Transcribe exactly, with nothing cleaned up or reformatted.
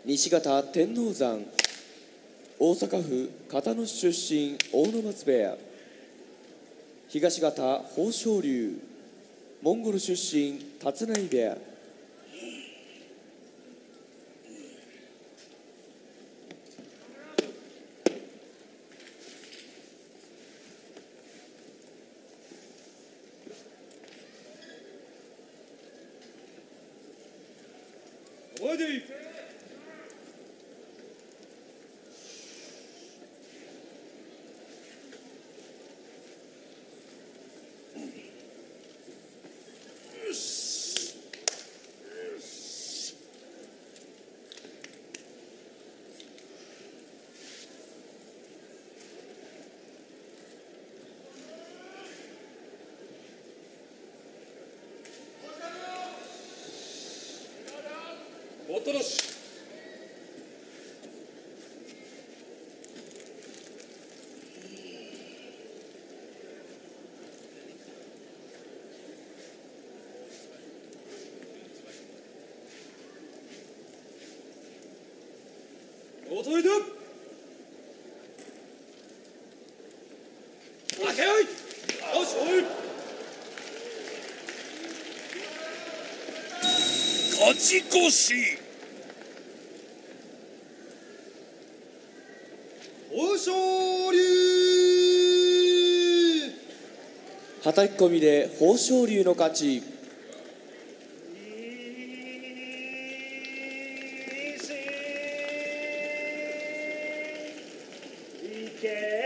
西方天王山、大阪府交野市出身大野松部屋、東方豊昇龍、モンゴル出身立内部屋、 おいでいおとなしおといで開けよいよしおい勝ち越し豊昇龍。 はたき込みで豊昇龍の勝ち。 いけ